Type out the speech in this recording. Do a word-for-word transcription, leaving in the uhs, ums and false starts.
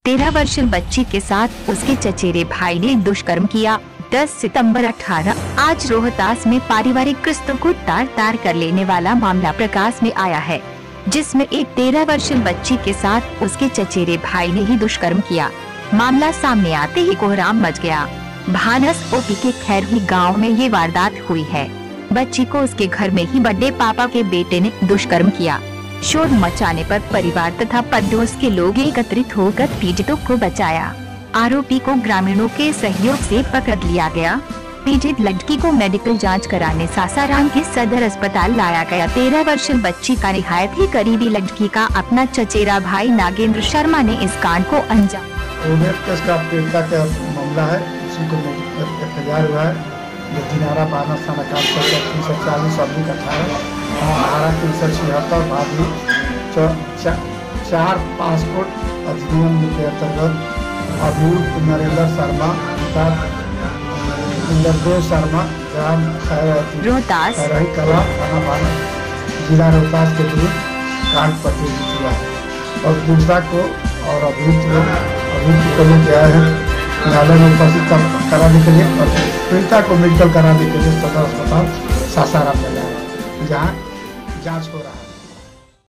तेरह वर्षीय बच्ची के साथ उसके चचेरे भाई ने दुष्कर्म किया। दस सितंबर अठारह आज रोहतास में पारिवारिक रिश्तों को तार तार कर लेने वाला मामला प्रकाश में आया है, जिसमें एक तेरह वर्षीय बच्ची के साथ उसके चचेरे भाई ने ही दुष्कर्म किया। मामला सामने आते ही कोहराम मच गया। भानस ओपी के खैरही गांव में ये वारदात हुई है। बच्ची को उसके घर में ही बड़े पापा के बेटे ने दुष्कर्म किया। शोर मचाने पर परिवार तथा पड़ोस के लोग एकत्रित होकर पीड़ितों को बचाया। आरोपी को ग्रामीणों के सहयोग से पकड़ लिया गया। पीड़ित लड़की को मेडिकल जांच कराने सासाराम के सदर अस्पताल लाया गया। तेरह वर्षीय बच्ची का निहायत ही करीबी लड़की का अपना चचेरा भाई नागेंद्र शर्मा ने इस कांड को अंजाम का पीड़िता का मामला है। उसी को एफआईआर हुआ है जो दिनारा बारह थाना काम करता तीन सौ चालीस अब्लिक अठारह धारा तीन सौ छिहत्तर भागी चार पासपोर्ट अधिनियम के अंतर्गत अभियुक्त नरेंद्र शर्मा तथा इंद्रदेव शर्मा ग्राम रोहतास कला थाना बाना जिला रोहतास के विरुद्ध कांड प्रतिष्ठित हुआ है और दूसरा को और अभियुक्त लोग अभियुक्त को लेके आए हैं न्यायालय में उपस्थित कराने के लिए और पीड़िता को मेडिकल कराने के लिए सदर अस्पताल सासाराम में लाया, जहाँ जांच हो रहा है।